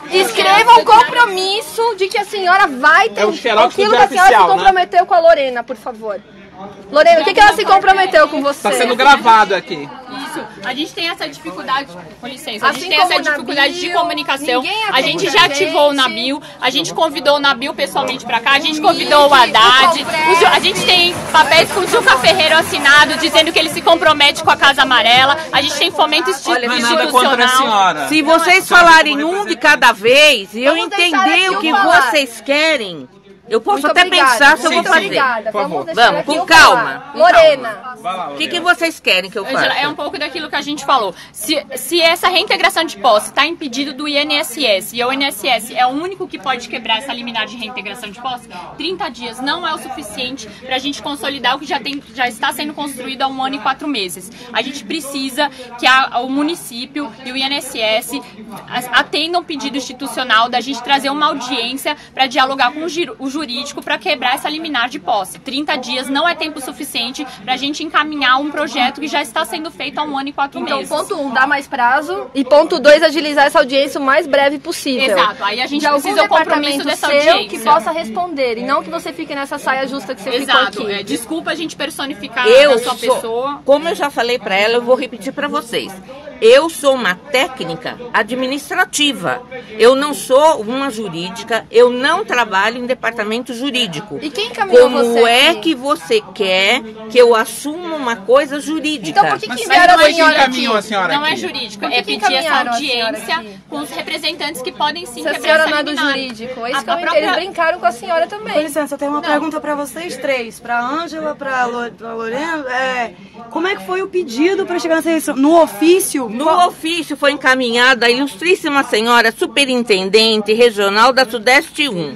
escreva um compromisso de que a senhora vai ter aquilo que a senhora se comprometeu com a Lorena, por favor. Lorena, o que ela se comprometeu com você? Está sendo gravado aqui. Isso, a gente tem essa dificuldade, com licença, a gente tem essa dificuldade de comunicação, a gente já ativou o Nabil, a gente convidou o Nabil pessoalmente pra cá, a gente convidou o Haddad, a gente tem papéis com o Juca Ferreiro assinado, dizendo que ele se compromete com a Casa Amarela, a gente tem fomento institucional. Se vocês falarem um de cada vez e eu entender o que vocês querem, eu posso até pensar se eu vou fazer. Vamos, com calma. Lorena. O que vocês querem que eu faça? É um pouco daquilo que a gente falou. Se essa reintegração de posse está impedido do INSS, e o INSS é o único que pode quebrar essa liminar de reintegração de posse, 30 dias não é o suficiente para a gente consolidar o que já está sendo construído há 1 ano e 4 meses. A gente precisa que o município e o INSS atendam um pedido institucional da gente trazer uma audiência para dialogar com o jurídico para quebrar essa liminar de posse. 30 dias não é tempo suficiente para a gente encaminhar um projeto que já está sendo feito há 1 ano e 4 meses. Então, ponto 1, dar mais prazo. E ponto 2, agilizar essa audiência o mais breve possível. Exato. Aí a gente precisa do compromisso dessa audiência. Que possa responder. E não que você fique nessa saia justa que você ficou aqui. Desculpa a gente personificar a sua pessoa. Como eu já falei para ela, eu vou repetir para vocês. Eu sou uma técnica administrativa. Eu não sou uma jurídica. Eu não trabalho em departamento jurídico. E quem encaminhou você? Como é que você quer que eu assuma uma coisa jurídica? Então por que enviaram a senhora aqui? Não é jurídico, é pedir essa audiência com os representantes que podem sim quebrar essa liminar. Se a senhora não é do jurídico, é isso que eu entendo. Eles brincaram com a senhora também. Com licença, eu tenho uma pergunta para vocês três. Para a Ângela, para a Lorena. Como é que foi o pedido para chegar nessa eleição? No ofício? No ofício foi encaminhada a ilustríssima senhora superintendente regional da Sudeste 1,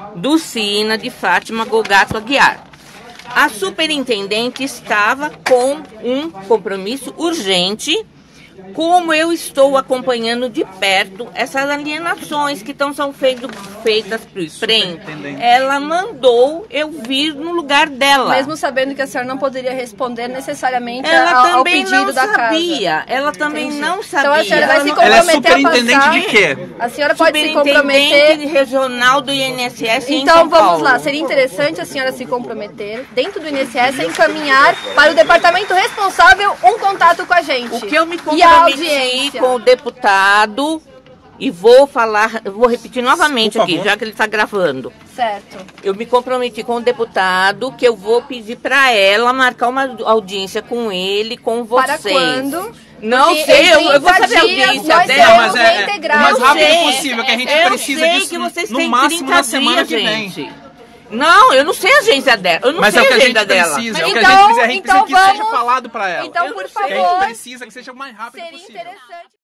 Dulcina de Fátima Gogato Aguiar. A superintendente estava com um compromisso urgente, como eu estou acompanhando de perto essas alienações que são feitas para o IPREM, ela mandou eu vir no lugar dela. Mesmo sabendo que a senhora não poderia responder necessariamente ao pedido da casa. Ela também não sabia. Então a senhora vai se comprometer ela é superintendente de quê? A senhora pode se comprometer. Regional do INSS em Então São vamos Paulo. lá, seria interessante a senhora se comprometer dentro do INSS a encaminhar para o departamento responsável um contato com a gente. O que eu me comprometi com o deputado, e vou repetir novamente aqui, já que ele está gravando. Certo. Eu me comprometi com o deputado que eu vou pedir para ela marcar uma audiência com ele, com vocês. Para quando? Não sei, eu vou saber a audiência dela. Mas o mais rápido possível, que a gente precisa disso que vocês no têm máximo 30 na semana dias, que vem. gente. Não, eu não sei a agência dela. Eu não sei a agenda dela. Precisa, é o que a gente precisa, que seja falado para ela. Então, por favor. A gente precisa que seja o mais rápido possível. Seria interessante.